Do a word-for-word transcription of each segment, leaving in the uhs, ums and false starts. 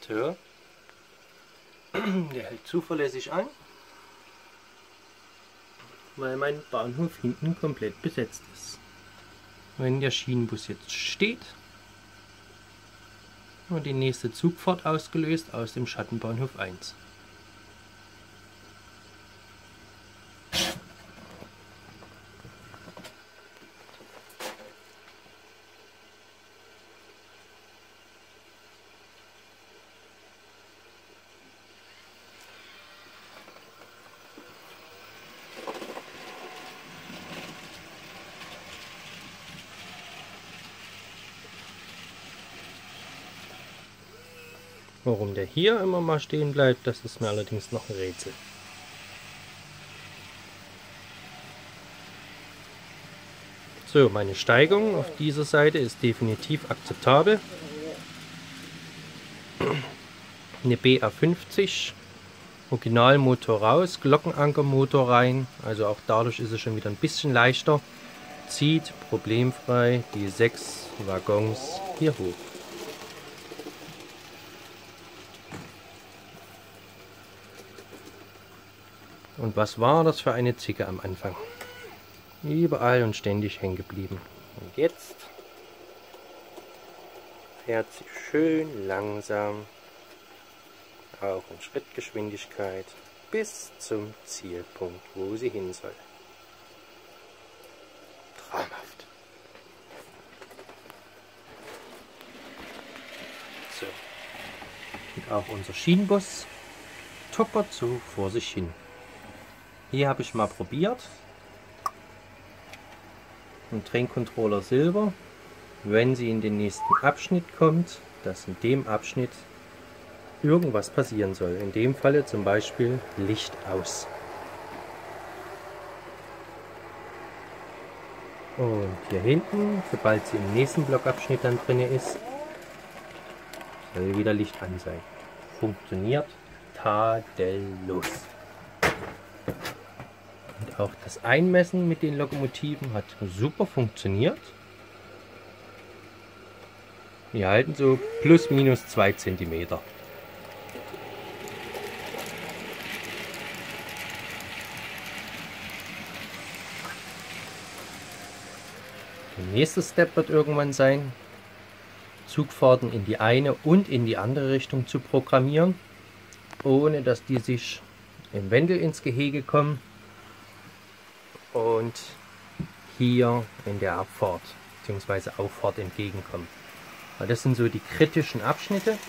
So. Der hält zuverlässig an, weil mein Bahnhof hinten komplett besetzt ist. Wenn der Schienenbus jetzt steht, wird die nächste Zugfahrt ausgelöst aus dem Schattenbahnhof eins. Warum der hier immer mal stehen bleibt, das ist mir allerdings noch ein Rätsel. So, meine Steigung auf dieser Seite ist definitiv akzeptabel. Eine B A fünfzig, Originalmotor raus, Glockenankermotor rein, also auch dadurch ist es schon wieder ein bisschen leichter. Zieht problemfrei die sechs Waggons hier hoch. Und was war das für eine Zicke am Anfang? Überall und ständig hängen geblieben. Und jetzt fährt sie schön langsam, auch in Schrittgeschwindigkeit, bis zum Zielpunkt, wo sie hin soll. Traumhaft. So. Und auch unser Schienenbus tuckert so vor sich hin. Hier habe ich mal probiert. Ein Train Controller Silber. Wenn sie in den nächsten Abschnitt kommt, dass in dem Abschnitt irgendwas passieren soll. In dem Falle zum Beispiel Licht aus. Und hier hinten, sobald sie im nächsten Blockabschnitt dann drin ist, soll wieder Licht an sein. Funktioniert tadellos. Und auch das Einmessen mit den Lokomotiven hat super funktioniert. Die halten so plus minus zwei Zentimeter. Der nächste Step wird irgendwann sein, Zugfahrten in die eine und in die andere Richtung zu programmieren, ohne dass die sich im Wendel ins Gehege kommen und hier in der Abfahrt bzw. Auffahrt entgegenkommen. Weil das sind so die kritischen Abschnitte.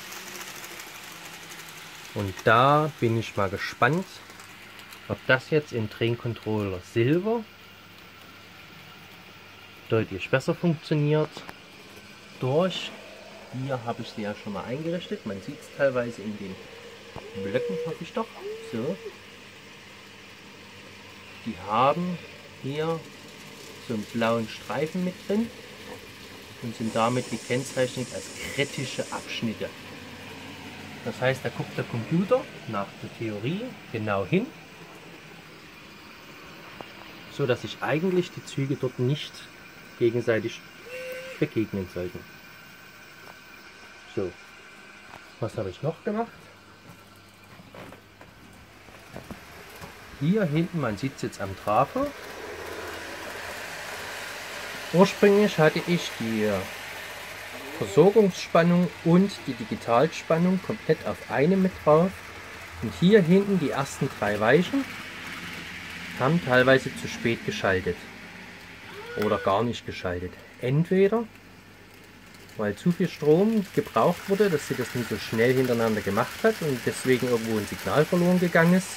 Und da bin ich mal gespannt, ob das jetzt im Train Controller Silber deutlich besser funktioniert. Durch, hier habe ich sie ja schon mal eingerichtet. Man sieht es teilweise in den Blöcken, hoffe ich doch. So. Die haben hier so einen blauen Streifen mit drin und sind damit gekennzeichnet als kritische Abschnitte. Das heißt, da guckt der Computer nach der Theorie genau hin, so dass sich eigentlich die Züge dort nicht gegenseitig begegnen sollten. So, was habe ich noch gemacht? Hier hinten, man sieht es jetzt am Trafo. Ursprünglich hatte ich die Versorgungsspannung und die Digitalspannung komplett auf eine mit drauf. Und hier hinten die ersten drei Weichen haben teilweise zu spät geschaltet. Oder gar nicht geschaltet. Entweder weil zu viel Strom gebraucht wurde, dass sie das nicht so schnell hintereinander gemacht hat und deswegen irgendwo ein Signal verloren gegangen ist.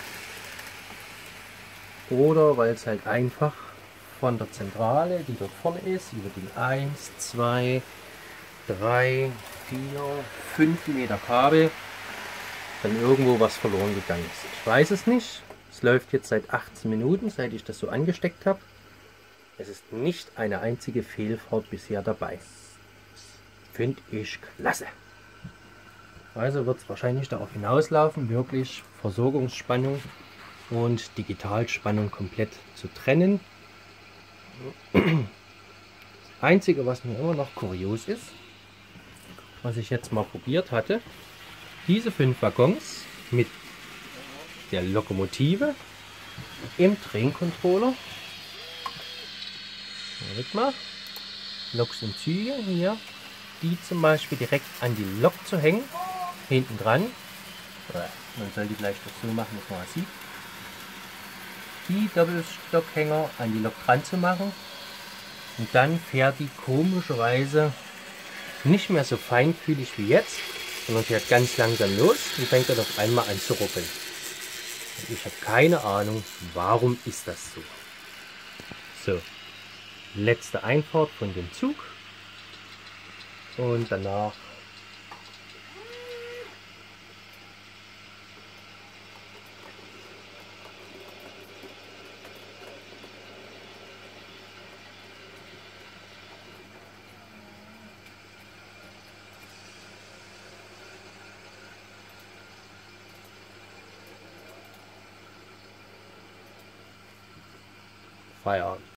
Oder weil es halt einfach von der Zentrale, die dort vorne ist, über die eins, zwei, drei, vier, fünf Meter Kabel dann irgendwo was verloren gegangen ist. Ich weiß es nicht. Es läuft jetzt seit achtzehn Minuten, seit ich das so angesteckt habe. Es ist nicht eine einzige Fehlfahrt bisher dabei. Finde ich klasse. Also wird es wahrscheinlich darauf hinauslaufen, wirklich Versorgungsspannung und Digitalspannung komplett zu trennen. Das Einzige, was mir immer noch kurios ist, was ich jetzt mal probiert hatte. Diese fünf Waggons mit der Lokomotive im Train-Controller. Mal. Loks und Züge hier, die zum Beispiel direkt an die Lok zu hängen, hinten dran. Man soll die vielleicht auch so machen, dass man das sieht. Die Doppelstockhänger an die Lok dran zu machen. Und dann fährt die komischerweise nicht mehr so feinfühlig wie jetzt, sondern fährt ganz langsam los und fängt dann auf einmal an zu ruckeln. Und ich habe keine Ahnung, warum ist das so. So, letzte Einfahrt von dem Zug und danach Feierabend.